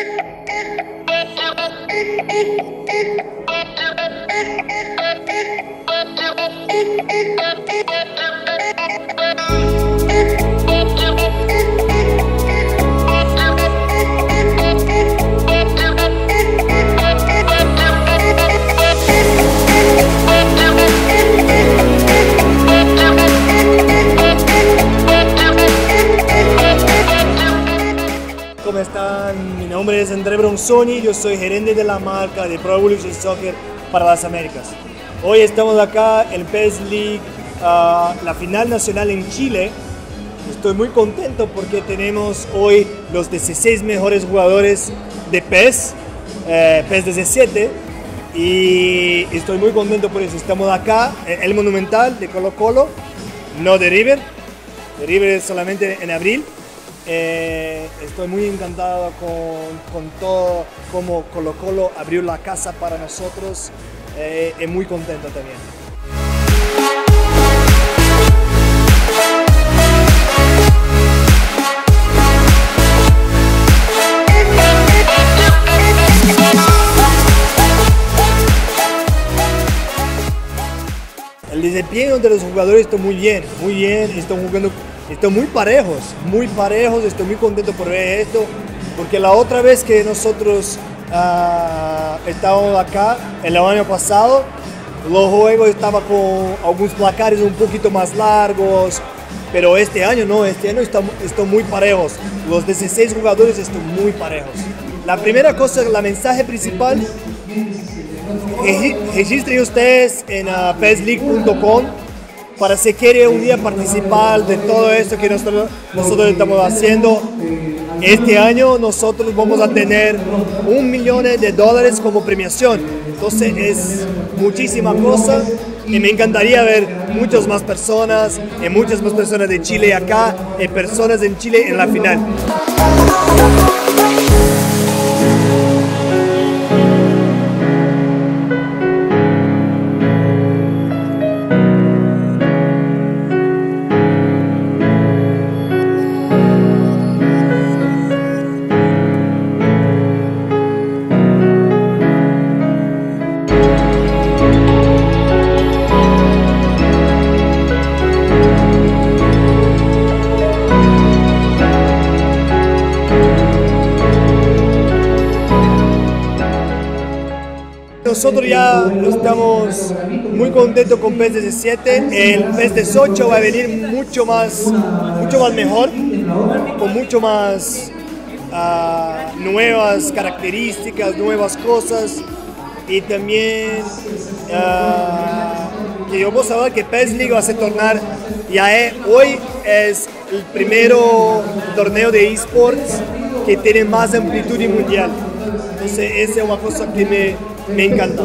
¿Cómo están? Mi nombre es André Bronzoni, yo soy gerente de la marca de Pro Evolution Soccer para las Américas. Hoy estamos acá en PES League, la final nacional en Chile. Estoy muy contento porque tenemos hoy los 16 mejores jugadores de PES 17, y estoy muy contento por eso. Estamos acá en el Monumental de Colo Colo, no de River. De River es solamente en abril. Estoy muy encantado con todo como Colo Colo abrió la casa para nosotros, y muy contento también. El desempeño de los jugadores está muy bien, están jugando. Están muy parejos, estoy muy contento por ver esto, porque la otra vez que nosotros estábamos acá, el año pasado, los juegos estaban con algunos placares un poquito más largos, pero este año no, están muy parejos, los 16 jugadores están muy parejos. La primera cosa, la mensaje principal, registren ustedes en pesleague.com. para si quiere un día participar de todo esto que nosotros estamos haciendo. Este año nosotros vamos a tener $1 millón como premiación. Entonces es muchísima cosa y me encantaría ver muchas más personas de Chile acá y personas en Chile en la final. Nosotros ya estamos muy contentos con PES 17, el PES 18 va a venir mucho más mejor, con mucho más nuevas características, nuevas cosas, y también que vamos a ver que PES League va a se tornar, hoy es el primer torneo de eSports que tiene más amplitud mundial, entonces esa es una cosa que me encanta.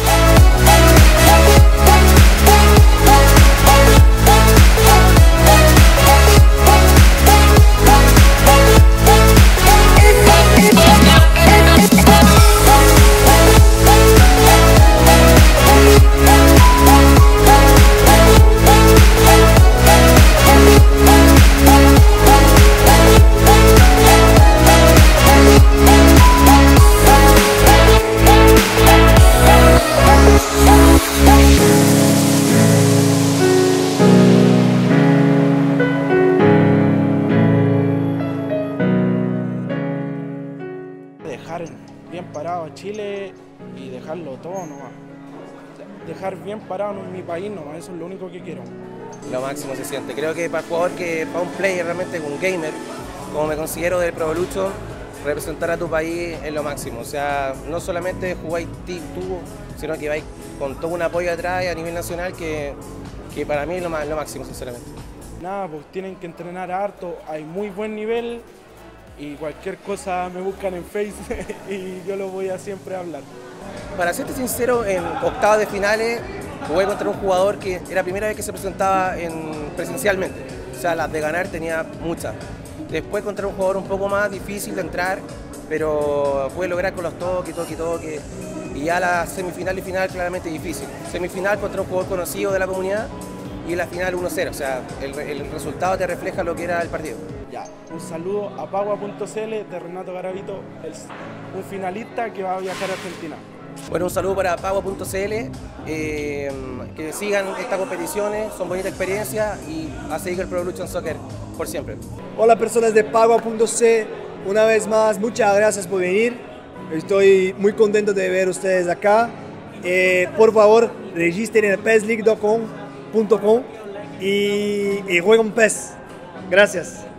Dejar bien parado a Chile y dejarlo todo nomás. Dejar bien parado en mi país nomás, eso es lo único que quiero. Lo máximo se siente. Creo que para el jugador, para un player realmente, un gamer, como me considero del Pro Evolution, representar a tu país es lo máximo. O sea, no solamente jugáis tú, sino que vais con todo un apoyo atrás a nivel nacional que para mí es lo máximo, sinceramente. Nada, pues tienen que entrenar harto, hay muy buen nivel. Y cualquier cosa me buscan en Facebook y yo lo voy a siempre hablar. Para serte sincero, en octavos de finales jugué contra un jugador que era la primera vez que se presentaba presencialmente. O sea, las de ganar tenía muchas. Después contra un jugador un poco más difícil de entrar, pero pude lograr con los toques. Y ya la semifinal y final claramente difícil. Semifinal contra un jugador conocido de la comunidad y la final 1-0. O sea, el resultado te refleja lo que era el partido. Ya, un saludo a Pagua.cl de Renato Garavito, un finalista que va a viajar a Argentina. Bueno, un saludo para Pagua.cl, que sigan estas competiciones, son bonitas experiencias y a seguir el Pro Evolution Soccer por siempre. Hola personas de Pagua.c, una vez más muchas gracias por venir, estoy muy contento de ver ustedes acá. Por favor registren en PESLeague.com y jueguen PES. Gracias.